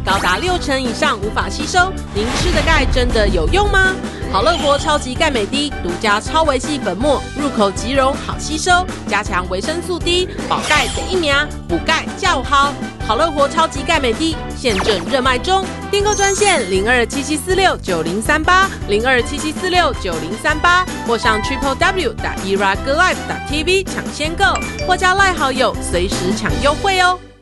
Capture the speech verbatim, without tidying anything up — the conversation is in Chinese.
高达六成以上无法吸收，您吃的钙真的有用吗？好乐活超级钙美 D 独家超微细粉末，入口即溶，好吸收，加强维生素 D， 保钙得一苗，补钙叫好。好乐活超级钙美 D 现正热卖中，订购专线零二七七四六九零三八零二七七四六九零三八，或上 triple w 点 e r a good life 点 t v 抢先购，或加赖好友随时抢优惠哦。